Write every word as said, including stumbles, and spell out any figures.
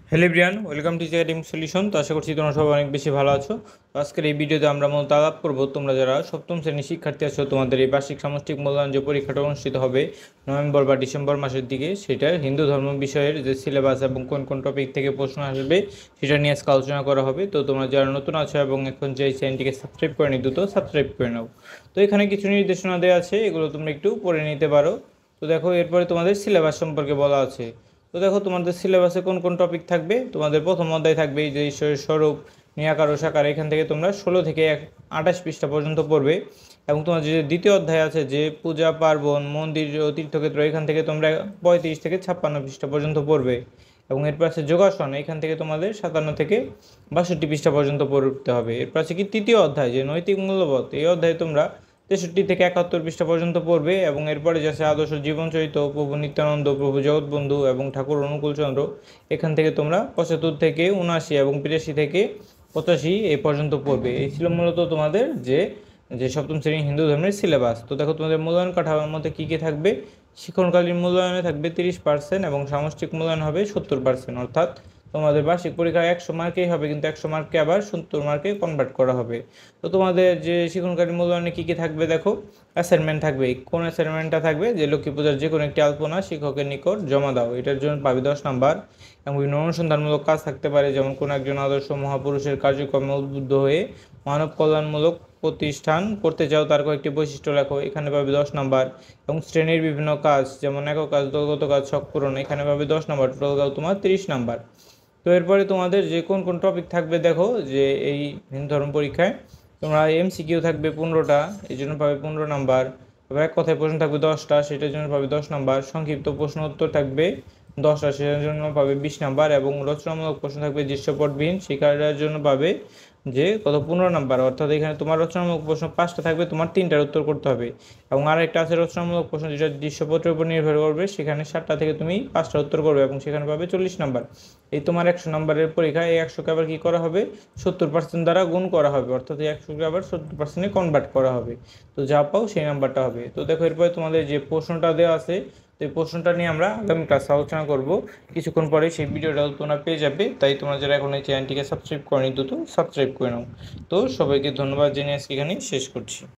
Hello everyone, welcome to academic solution. তো আশা করছি তোমরা সবাই অনেক বেশি ভালো আছো। তো আজকের এই ভিডিওতে আমরা মূলত আলাপ করবো তোমরা যারা সপ্তম শ্রেণীর শিক্ষার্থী আছো, তোমাদের এই বার্ষিক সামষ্টিক মূল্যায়ন যে পরীক্ষাটা অনুষ্ঠিত হবে নভেম্বর বা ডিসেম্বর মাসের দিকে, সেটা হিন্দু ধর্ম বিষয়ের যে সিলেবাস এবং কোন কোন টপিক থেকে প্রশ্ন আসবে সেটা নিয়ে আজকে আলোচনা করা হবে। তো তোমরা যারা নতুন আছো এবং এখন যে চ্যানেলটিকে সাবস্ক্রাইব করে নিত তো সাবস্ক্রাইব করে নাও। তো এখানে কিছু নির্দেশনা দেওয়া আছে, এগুলো তোমরা একটু পড়ে নিতে পারো। তো দেখো, এরপরে তোমাদের সিলেবাস সম্পর্কে বলা আছে। তো দেখো, তোমাদের সিলেবাসে কোন কোন টপিক থাকবে। তোমাদের প্রথম অধ্যায় থাকবে এই যে ঈশ্বরের স্বরূপ, নিরাকার ও সাকার। এখান থেকে তোমরা ষোলো থেকে এক আঠাশ পৃষ্ঠা পর্যন্ত পড়বে। এবং তোমার যে দ্বিতীয় অধ্যায় আছে যে পূজা পার্বণ, মন্দির ও তীর্থক্ষেত্র, এখান থেকে তোমরা পঁয়ত্রিশ থেকে ছাপ্পান্ন পৃষ্ঠা পর্যন্ত পড়বে। এবং এরপর আছে যোগাসন, এখান থেকে তোমাদের সাতান্ন থেকে বাষট্টি পৃষ্ঠা পর্যন্ত পড়তে হবে। এরপর আছে কি তৃতীয় অধ্যায় যে নৈতিক মূল্যবোধ, এই অধ্যায়ে তোমরা তেষট্টি থেকে একাত্তর পৃষ্ঠা পর্যন্ত পড়বে। এবং এরপরে যাচ্ছে আদর্শ জীবনচরিত, প্রভু নিত্যানন্দ, প্রভু জগৎবন্ধু এবং ঠাকুর অনুকূলচন্দ্র, এখান থেকে তোমরা পঁচাত্তর থেকে উনআশি এবং বিরাশি থেকে পঁচাশি এই পর্যন্ত পড়বে। এই ছিল মূলত তোমাদের যে যে সপ্তম শ্রেণী হিন্দু ধর্মের সিলেবাস। তো দেখো, তোমাদের মূল্যায়ন কাঠামোর মধ্যে কী কী থাকবে। শিক্ষণকালীন মূল্যায়নে থাকবে তিরিশ পার্সেন্ট এবং সামষ্টিক মূল্যায়ন হবে সত্তর পার্সেন্ট। অর্থাৎ তোমাদের বার্ষিক পরীক্ষা একশো মার্কেই হবে, কিন্তু একশো মার্ককে আবার সত্তর মার্কে কনভার্ট করা হবে। তো তোমাদের যে শিক্ষণকালীন মূল্যায়নে কী কী থাকবে দেখো, অ্যাসাইনমেন্ট থাকবে। কোন অ্যাসাইনমেন্টটা থাকবে যে লক্ষ্মী পূজার যে কোনো একটি আলপনা শিক্ষকের নিকট জমা দাও, এটার জন্য পাবে দশ নাম্বার। এবং বিভিন্ন অনুসন্ধানমূলক কাজ থাকতে পারে, যেমন কোনো একজন আদর্শ মহাপুরুষের কার্যক্রমে উদ্বুদ্ধ হয়ে মানব কল্যাণমূলক প্রতিষ্ঠান করতে চাও, তার কয়েকটি বৈশিষ্ট্য লেখো, এখানে পাবে দশ নাম্বার। এবং শ্রেণীর বিভিন্ন কাজ যেমন একক কাজ, দলগত কাজ, শখ পূরণ, এখানে পাবে দশ নাম্বার। টোটাল তোমার তিরিশ নাম্বার। তো এরপরে তোমাদের যে কোন কোন টপিক থাকবে দেখো, যে এই হিন্দু ধর্ম পরীক্ষায় তোমরা এমসিকিউ থাকবে পনেরোটা, এই জন্য পাবে পনেরো নাম্বার। এবার এক কথায় প্রশ্ন থাকবে দশটা, সেটার জন্য পাবে দশ নাম্বার। সংক্ষিপ্ত প্রশ্ন উত্তর থাকবে দশটা, সেটার জন্য পাবে বিশ নাম্বার। এবং রচনামূলক প্রশ্ন থাকবে দৃশ্যপটবিহীন, সেটার জন্য পাবে যে কত পনেরো নাম্বার। অর্থাৎ এখানে তোমার রচনামূলক প্রশ্ন পাঁচটা থাকবে, তোমার তিনটার উত্তর করতে হবে। এবং আরেকটা আছে রচনামূলক প্রশ্ন যেটা দৃশ্যপটের উপর নির্ভর করবে, সেখানে সাতটা থেকে তুমি পাঁচটা উত্তর করবে এবং সেখানে পাবে চল্লিশ নাম্বার। এই তোমার একশো নাম্বারের পরীক্ষা, এই একশোকে আবার কী করা হবে, সত্তর পার্সেন্ট দ্বারা গুণ করা হবে, অর্থাৎ এই একশোকে আবার সত্তর পার্সেন্টে কনভার্ট করা হবে। তো যা পাও সেই নাম্বারটা হবে। তো দেখো, এরপরে তোমাদের যে প্রশ্নটা দেওয়া আছে, তো এই প্রশ্নটা নিয়ে আমরা আগামী ক্লাসে আলোচনা করব। কিছুক্ষণ পরে সেই ভিডিওটাও তোমরা পেয়ে যাবে। তাই তোমরা যারা এখন এই চ্যানেলটিকে সাবস্ক্রাইব করনি দ্রুত সাবস্ক্রাইব করে নাও। তো সবাইকে ধন্যবাদ জেনে আজকে এখানেই শেষ করছি।